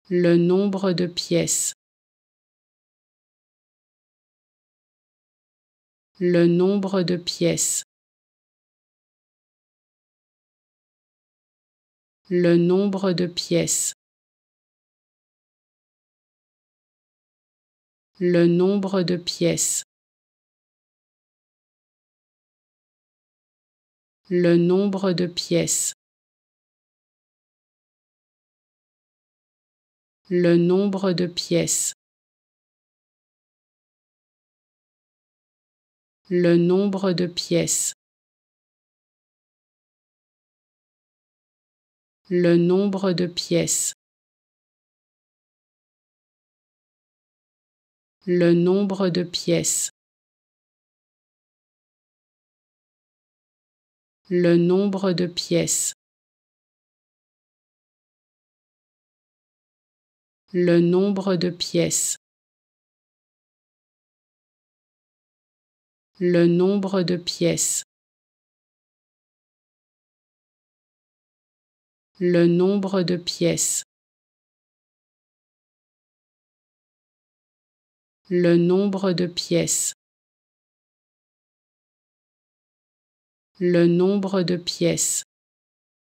Le nombre de pièces. Le nombre de pièces. Le nombre de pièces. Le nombre de pièces. Le nombre de pièces. Le nombre de pièces. Le nombre de pièces. Le nombre de pièces. Le nombre de pièces. Le nombre de pièces. Le nombre de pièces. Le nombre de pièces. Le nombre de pièces. Le nombre de pièces. Le nombre de pièces.